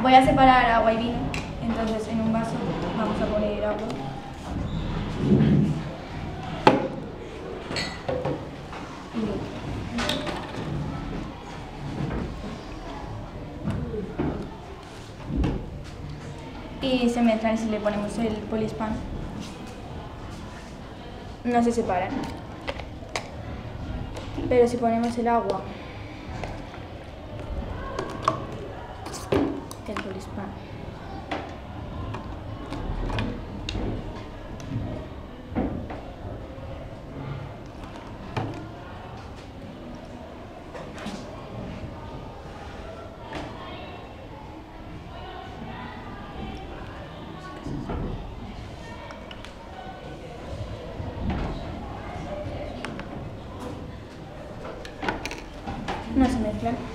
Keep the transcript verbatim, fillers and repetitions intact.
Voy a separar agua y vino, entonces en un vaso vamos a poner agua. Y vino. Y se mezclan y si le ponemos el poliespan no se separan. Pero si ponemos el agua, el poliespan, no se mezclan.